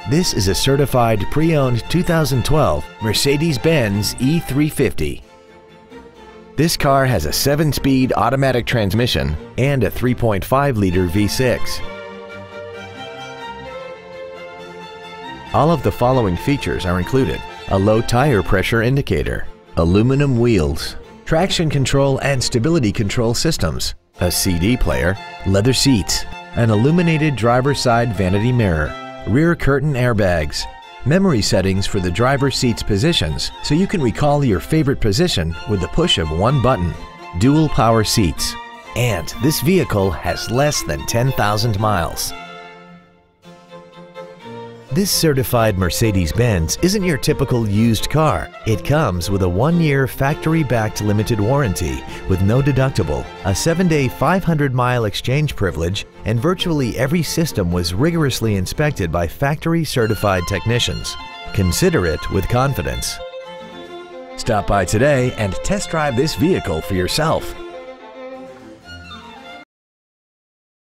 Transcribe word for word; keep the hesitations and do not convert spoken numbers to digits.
This is a certified pre-owned two thousand twelve Mercedes-Benz E three fifty. This car has a seven-speed automatic transmission and a three point five liter V six. All of the following features are included: a low tire pressure indicator, aluminum wheels, traction control and stability control systems, a C D player, leather seats, an illuminated driver's side vanity mirror, rear curtain airbags, memory settings for the driver's seat's positions so you can recall your favorite position with the push of one button, dual power seats, and this vehicle has less than ten thousand miles. This certified Mercedes-Benz isn't your typical used car. It comes with a one-year factory-backed limited warranty with no deductible, a seven-day five hundred mile exchange privilege, and virtually every system was rigorously inspected by factory-certified technicians. Consider it with confidence. Stop by today and test drive this vehicle for yourself.